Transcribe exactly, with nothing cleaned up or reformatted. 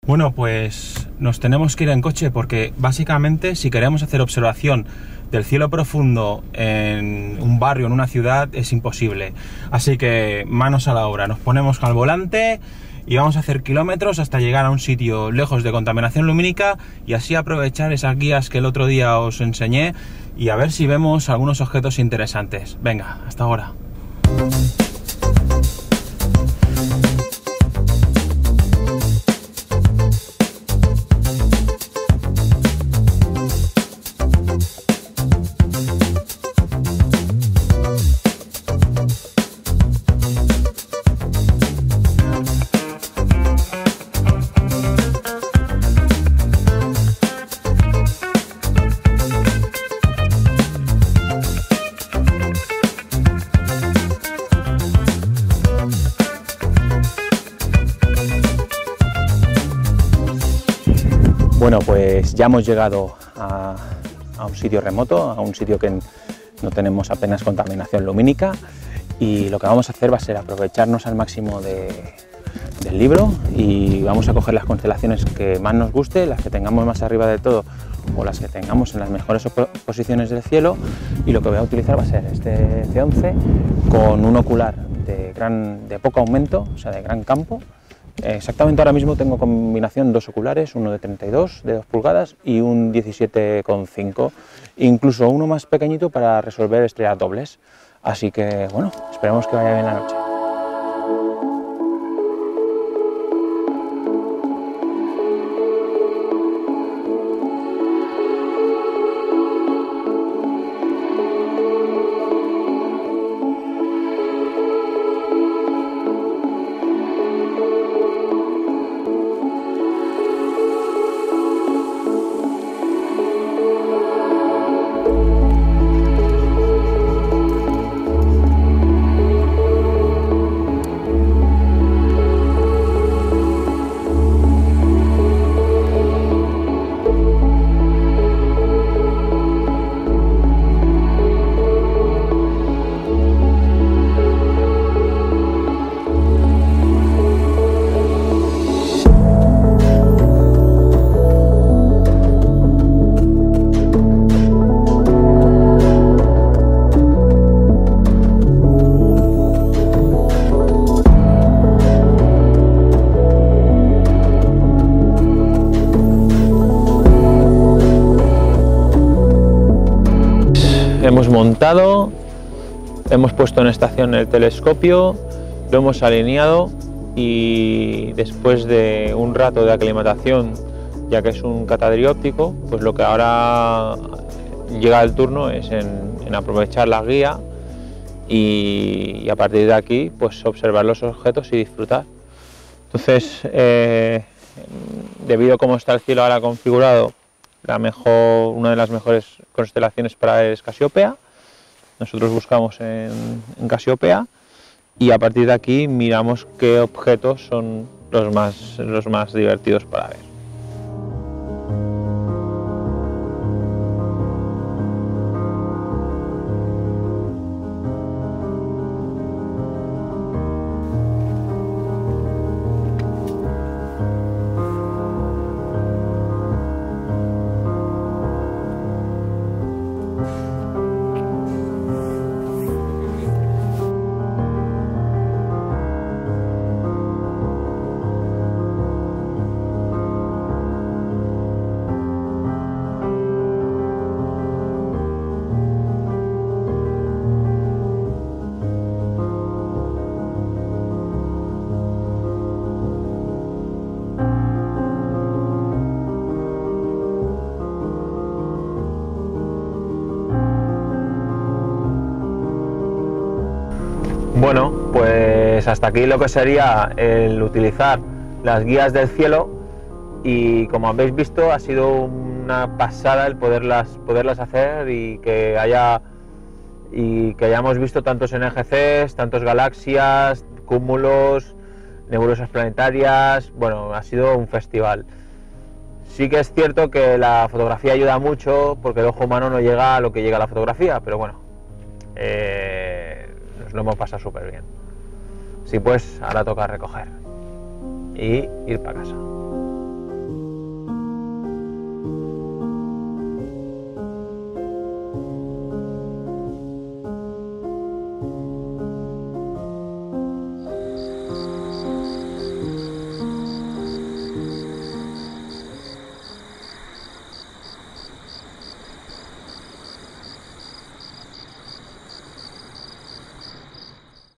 Bueno, pues nos tenemos que ir en coche porque básicamente si queremos hacer observación del cielo profundo en un barrio, en una ciudad, es imposible. Así que manos a la obra, nos ponemos al volante y vamos a hacer kilómetros hasta llegar a un sitio lejos de contaminación lumínica y así aprovechar esas guías que el otro día os enseñé y a ver si vemos algunos objetos interesantes. Venga, hasta ahora. Bueno, pues ya hemos llegado a, a un sitio remoto, a un sitio que no tenemos apenas contaminación lumínica, y lo que vamos a hacer va a ser aprovecharnos al máximo de, del libro y vamos a coger las constelaciones que más nos guste, las que tengamos más arriba de todo o las que tengamos en las mejores posiciones del cielo, y lo que voy a utilizar va a ser este C once con un ocular de, gran, de poco aumento, o sea de gran campo. Exactamente ahora mismo tengo combinación dos oculares, uno de treinta y dos de dos pulgadas y un diecisiete coma cinco, incluso uno más pequeñito para resolver estrellas dobles. Así que bueno, esperemos que vaya bien la noche. Hemos montado, hemos puesto en estación el telescopio, lo hemos alineado y después de un rato de aclimatación, ya que es un catadirio óptico, pues lo que ahora llega el turno es en, en aprovechar la guía y, y a partir de aquí pues observar los objetos y disfrutar. Entonces, eh, debido a cómo está el cielo ahora configurado, la mejor, una de las mejores constelaciones para él es Casiopea. Nosotros buscamos en, en Casiopea y a partir de aquí miramos qué objetos son los más, los más divertidos para ver. Bueno, pues hasta aquí lo que sería el utilizar las guías del cielo, y como habéis visto ha sido una pasada el poderlas, poderlas hacer y que haya y que hayamos visto tantos N G Cs, tantos galaxias, cúmulos, nebulosas planetarias. Bueno, ha sido un festival. Sí que es cierto que la fotografía ayuda mucho porque el ojo humano no llega a lo que llega a la fotografía, pero bueno, eh, nos lo hemos pasado súper bien. Sí, pues ahora toca recoger y ir para casa.